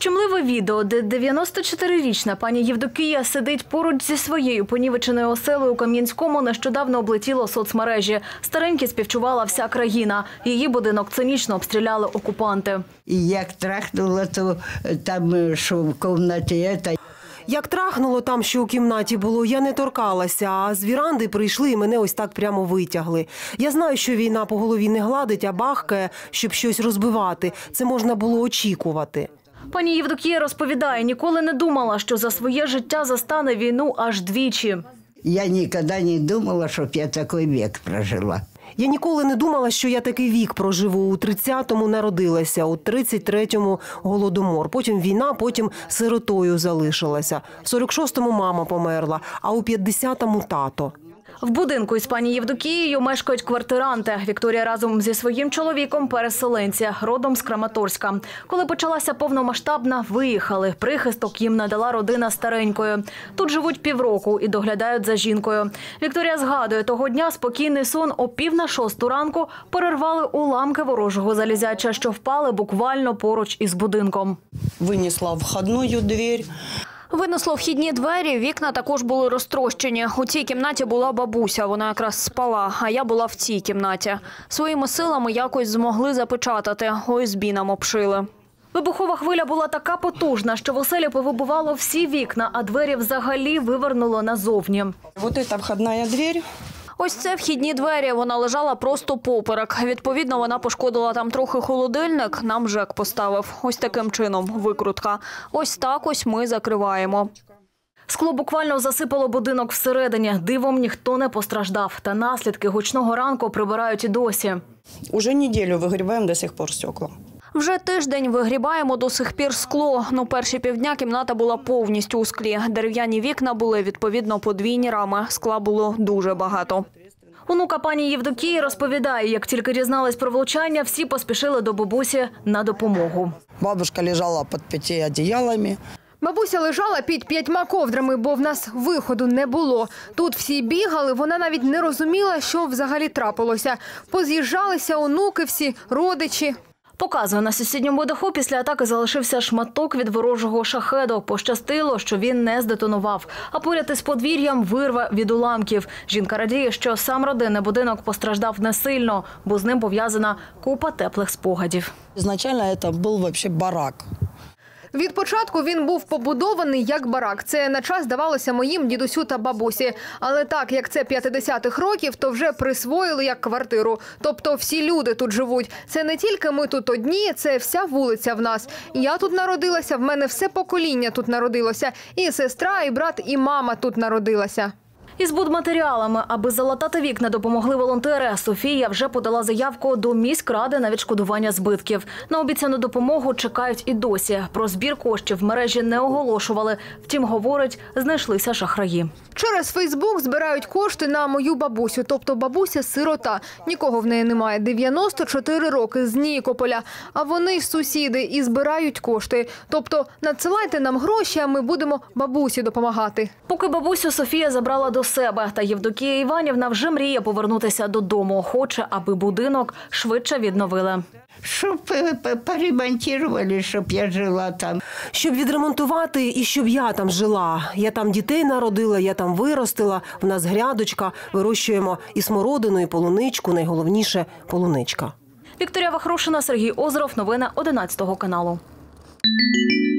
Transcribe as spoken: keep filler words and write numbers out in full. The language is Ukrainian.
Щемливе відео, де дев'яносточотирирічна пані Євдокія сидить поруч зі своєю понівеченою оселею у Кам'янському, нещодавно облетіло соцмережі. Старенькі співчувала вся країна. Її будинок цинічно обстріляли окупанти. І як трахнуло, то там, що в кімнаті, це... Як трахнуло там, що у кімнаті було, я не торкалася, а з віранди прийшли і мене ось так прямо витягли. Я знаю, що війна по голові не гладить, а бахкає, щоб щось розбивати. Це можна було очікувати. Пані Євдокія розповідає, ніколи не думала, що за своє життя застане війну аж двічі. Я ніколи не думала, щоб я такий вік прожила. Я ніколи не думала, що я такий вік проживу. У тридцятому народилася, у тридцять третьому голодомор. Потім війна, потім сиротою залишилася. В сорок шостому мама померла, а у п'ятдесятому тато. В будинку із пані Євдокією мешкають квартиранти. Вікторія разом зі своїм чоловіком – переселенці, родом з Краматорська. Коли почалася повномасштабна, виїхали. Прихисток їм надала родина старенькою. Тут живуть півроку і доглядають за жінкою. Вікторія згадує, того дня спокійний сон о пів на шосту ранку перервали уламки ворожого залізяча, що впали буквально поруч із будинком. Винесла входну двері. Винесло вхідні двері, вікна також були розтрощені. У цій кімнаті була бабуся, вона якраз спала, а я була в цій кімнаті. Своїми силами якось змогли запечатати, ОСБ нам обшили. Вибухова хвиля була така потужна, що в оселі повибивало всі вікна, а двері взагалі вивернуло назовні. Ось ця входна двері. Ось це вхідні двері, вона лежала просто поперек. Відповідно, вона пошкодила там трохи холодильник, нам ЖЕК поставив. Ось таким чином викрутка. Ось так ось ми закриваємо. Скло буквально засипало будинок всередині. Дивом ніхто не постраждав. Та наслідки гучного ранку прибирають і досі. Уже неділю вигрібаємо до сих пор стекла. Вже тиждень вигрібаємо до сих пір скло. Ну, перші півдня кімната була повністю у склі. Дерев'яні вікна були, відповідно, подвійні рами. Скла було дуже багато. Онука пані Євдокії розповідає, як тільки дізнались про влучання, всі поспішили до бабусі на допомогу. Бабушка лежала під п'яти одіялами. Бабуся лежала під п'ятьма ковдрами, бо в нас виходу не було. Тут всі бігали, вона навіть не розуміла, що взагалі трапилося. Поз'їжджалися онуки всі, родичі. Показує, на сусідньому даху після атаки залишився шматок від ворожого шахеду. Пощастило, що він не здетонував. А поряд із подвір'ям вирва від уламків. Жінка радіє, що сам родинний будинок постраждав не сильно, бо з ним пов'язана купа теплих спогадів. Ізначально це був взагалі барак. Від початку він був побудований як барак. Це на час здавалося моїм дідусю та бабусі. Але так, як це п'ятдесятих років, то вже присвоїли як квартиру. Тобто всі люди тут живуть. Це не тільки ми тут одні, це вся вулиця в нас. Я тут народилася, в мене все покоління тут народилося. І сестра, і брат, і мама тут народилася. Із будматеріалами, аби залатати вікна, допомогли волонтери. Софія вже подала заявку до міськради на відшкодування збитків. На обіцяну допомогу чекають і досі. Про збір коштів в мережі не оголошували. Втім, говорить, знайшлися шахраї. Через Фейсбук збирають кошти на мою бабусю. Тобто бабуся-сирота. Нікого в неї немає. дев'яносто чотири роки, з Нікополя. А вони ж сусіди і збирають кошти. Тобто надсилайте нам гроші, а ми будемо бабусі допомагати. Поки бабусю Софія забрала до себе, та Євдокія Іванівна вже мріє повернутися додому. Хоче, аби будинок швидше відновили. Щоб поремонтували, щоб я жила там. Щоб відремонтувати і щоб я там жила. Я там дітей народила, я там виростила, в нас грядочка, вирощуємо і смородину, і полуничку, найголовніше – полуничка. Вікторія Вахрушина, Сергій Озеров, новини одинадцятого каналу.